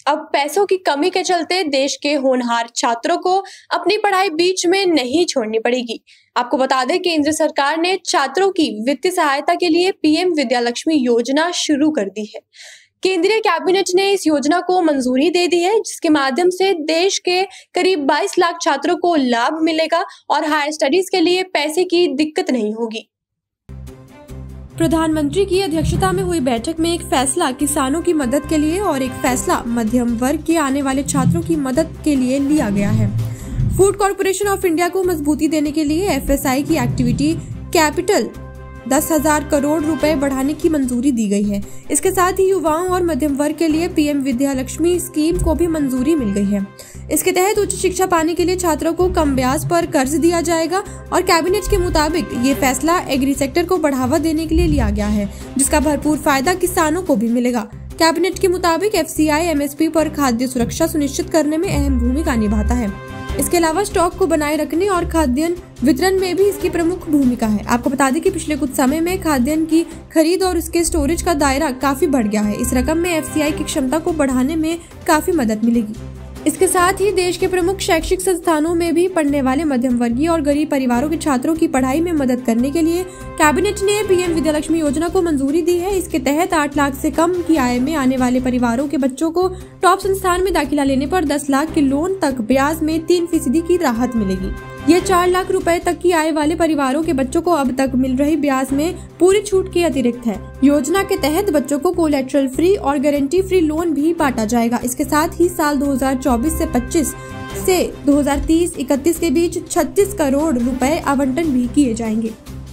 अब पैसों की कमी के चलते देश के होनहार छात्रों को अपनी पढ़ाई बीच में नहीं छोड़नी पड़ेगी। आपको बता दें, केंद्र सरकार ने छात्रों की वित्तीय सहायता के लिए पीएम विद्यालक्ष्मी योजना शुरू कर दी है। केंद्रीय कैबिनेट ने इस योजना को मंजूरी दे दी है, जिसके माध्यम से देश के करीब 22 लाख छात्रों को लाभ मिलेगा और हायर स्टडीज के लिए पैसे की दिक्कत नहीं होगी। प्रधानमंत्री की अध्यक्षता में हुई बैठक में एक फैसला किसानों की मदद के लिए और एक फैसला मध्यम वर्ग के आने वाले छात्रों की मदद के लिए लिया गया है। फूड कॉर्पोरेशन ऑफ इंडिया को मजबूती देने के लिए एफएसआई की एक्टिविटी कैपिटल 10,000 करोड़ रुपए बढ़ाने की मंजूरी दी गई है। इसके साथ ही युवाओं और मध्यम वर्ग के लिए पीएम विद्यालक्ष्मी स्कीम को भी मंजूरी मिल गई है। इसके तहत उच्च शिक्षा पाने के लिए छात्रों को कम ब्याज पर कर्ज दिया जाएगा और कैबिनेट के मुताबिक ये फैसला एग्री सेक्टर को बढ़ावा देने के लिए लिया गया है, जिसका भरपूर फायदा किसानों को भी मिलेगा। कैबिनेट के मुताबिक एफसीआई एमएसपी पर खाद्य सुरक्षा सुनिश्चित करने में अहम भूमिका निभाता है। इसके अलावा स्टॉक को बनाए रखने और खाद्यान्न वितरण में भी इसकी प्रमुख भूमिका है। आपको बता दें कि पिछले कुछ समय में खाद्यान्न की खरीद और उसके स्टोरेज का दायरा काफी बढ़ गया है। इस रकम में एफसीआई की क्षमता को बढ़ाने में काफी मदद मिलेगी। इसके साथ ही देश के प्रमुख शैक्षिक संस्थानों में भी पढ़ने वाले मध्यम वर्गीय और गरीब परिवारों के छात्रों की पढ़ाई में मदद करने के लिए कैबिनेट ने पीएम विद्यालक्ष्मी योजना को मंजूरी दी है। इसके तहत 8 लाख से कम की आय में आने वाले परिवारों के बच्चों को टॉप संस्थान में दाखिला लेने पर 10 लाख के लोन तक ब्याज में 3% की राहत मिलेगी। ये 4 लाख रुपए तक की आय वाले परिवारों के बच्चों को अब तक मिल रही ब्याज में पूरी छूट के अतिरिक्त है। योजना के तहत बच्चों को कोलेटरल फ्री और गारंटी फ्री लोन भी बांटा जाएगा। इसके साथ ही साल 2024 से 25 से 2030-31 के बीच 36 करोड़ रुपए आवंटन भी किए जाएंगे।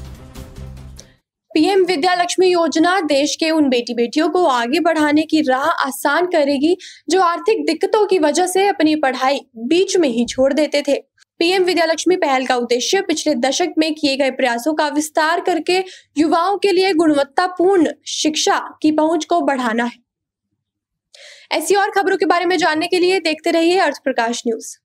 पीएम विद्यालक्ष्मी योजना देश के उन बेटी बेटियों को आगे बढ़ाने की राह आसान करेगी जो आर्थिक दिक्कतों की वजह से अपनी पढ़ाई बीच में ही छोड़ देते थे। पीएम विद्यालक्ष्मी पहल का उद्देश्य पिछले दशक में किए गए प्रयासों का विस्तार करके युवाओं के लिए गुणवत्तापूर्ण शिक्षा की पहुंच को बढ़ाना है। ऐसी और खबरों के बारे में जानने के लिए देखते रहिए अर्थ प्रकाश न्यूज।